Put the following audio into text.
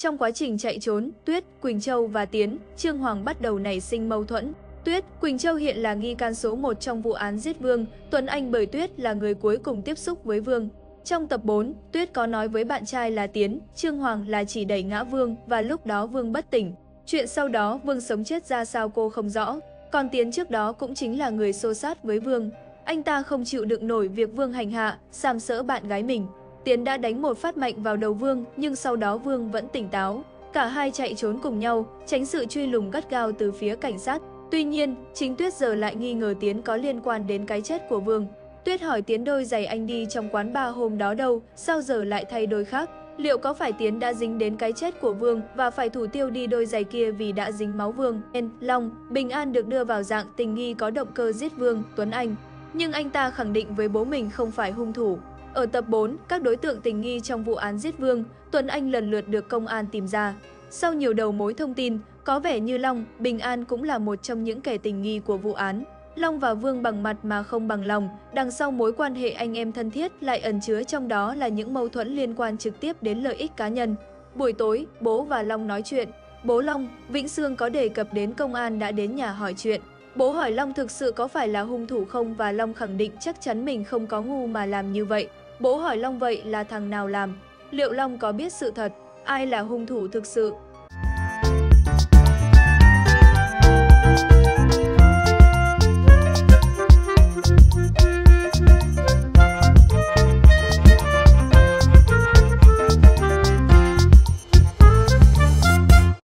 Trong quá trình chạy trốn, Tuyết, Quỳnh Châu và Tiến, Trương Hoàng bắt đầu nảy sinh mâu thuẫn. Tuyết, Quỳnh Châu hiện là nghi can số 1 trong vụ án giết Vương, Tuấn Anh bởi Tuyết là người cuối cùng tiếp xúc với Vương. Trong tập 4, Tuyết có nói với bạn trai là Tiến, Trương Hoàng là chỉ đẩy ngã Vương và lúc đó Vương bất tỉnh. Chuyện sau đó Vương sống chết ra sao cô không rõ. Còn Tiến trước đó cũng chính là người xô xát với Vương. Anh ta không chịu đựng nổi việc Vương hành hạ, sàm sỡ bạn gái mình. Tiến đã đánh một phát mạnh vào đầu Vương, nhưng sau đó Vương vẫn tỉnh táo. Cả hai chạy trốn cùng nhau, tránh sự truy lùng gắt gao từ phía cảnh sát. Tuy nhiên, chính Tuyết giờ lại nghi ngờ Tiến có liên quan đến cái chết của Vương. Tuyết hỏi Tiến đôi giày anh đi trong quán bar hôm đó đâu, sao giờ lại thay đôi khác? Liệu có phải Tiến đã dính đến cái chết của Vương và phải thủ tiêu đi đôi giày kia vì đã dính máu Vương? Long, Bình An được đưa vào dạng tình nghi có động cơ giết Vương, Tuấn Anh. Nhưng anh ta khẳng định với bố mình không phải hung thủ. Ở tập 4, các đối tượng tình nghi trong vụ án giết Vương, Tuấn Anh lần lượt được công an tìm ra. Sau nhiều đầu mối thông tin, có vẻ như Long, Bình An cũng là một trong những kẻ tình nghi của vụ án. Long và Vương bằng mặt mà không bằng lòng, đằng sau mối quan hệ anh em thân thiết lại ẩn chứa trong đó là những mâu thuẫn liên quan trực tiếp đến lợi ích cá nhân. Buổi tối, bố và Long nói chuyện. Bố Long, Vĩnh Sương có đề cập đến công an đã đến nhà hỏi chuyện. Bố hỏi Long thực sự có phải là hung thủ không và Long khẳng định chắc chắn mình không có ngu mà làm như vậy. Bố hỏi Long vậy là thằng nào làm? Liệu Long có biết sự thật? Ai là hung thủ thực sự?